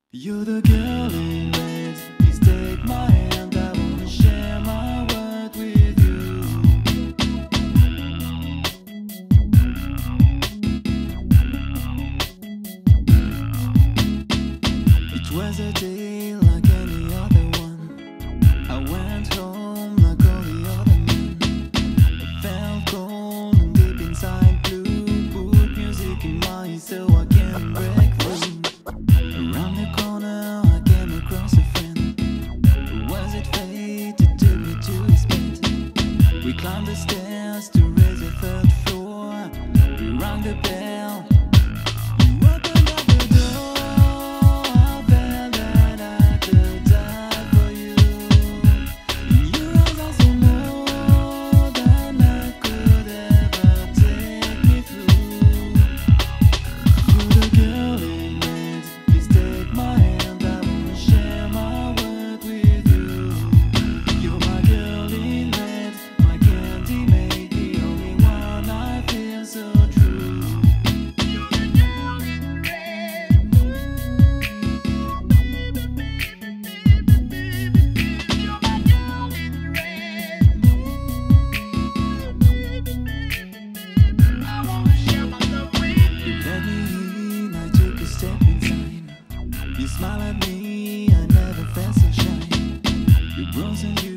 You're the girl in red, please take my hand, I wanna share my word with you. It was a day like any other one. I went home like all the other men. I felt cold and deep inside blue. Put music in my ear so I can break through. Around the corner I came across a friend. Was it fate that took me to his bed? We climbed the stairs to raise the third floor. We rang the bell. You opened up the door. I felt that I could die for you. In your eyes I saw more than I could ever take me through. You're the girl in red, please take my hand, I wanna share my word with you. You're my girl in red, my candy made, the only one I feel so true. You're the girl in red. You're my girl in red. I wanna share my love with you. You let me in, I took a step inside. You smile at me, I never felt so shy. You bronze and you